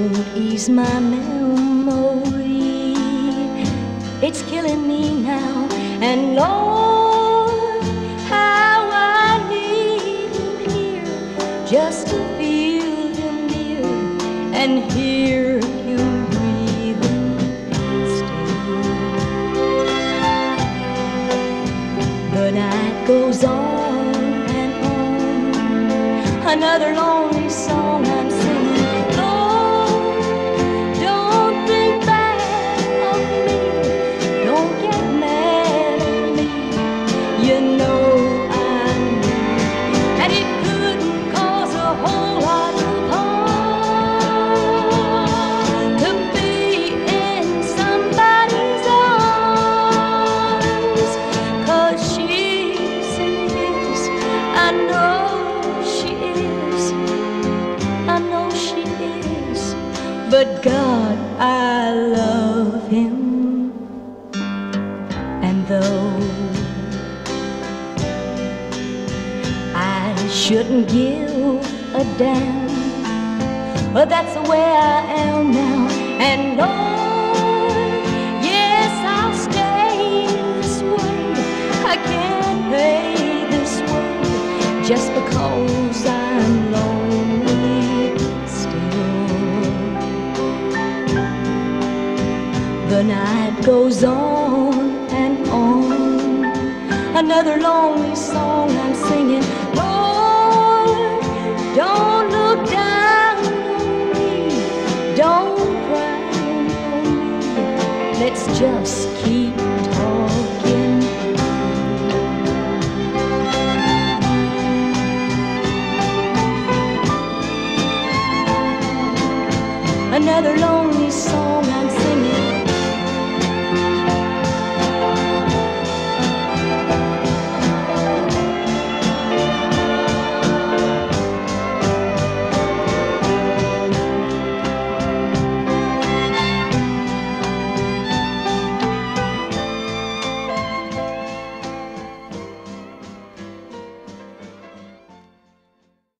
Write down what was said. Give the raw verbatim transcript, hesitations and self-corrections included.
won't ease my memory. It's killing me now, and Lord, how I need him here, just to feel him near and hear him breathing still. The night goes on and on, another lonely song I'm singing. Lord, don't think bad of me, don't get mad at me. You know I knew, and it couldn't cause a whole lot of harm to be in somebody's arms, 'cause she's in his. I know she is, I know she is, but God, I love him. And though I shouldn't give a damn, but that's the way I am now. And Lord, yes, I'll stay this way. I can't pay this way just because I'm lonely still. The night goes on and on, another lonely song I'm singing. Lord, don't look down on me, don't cry on me, let's just keep talking. Another lonely song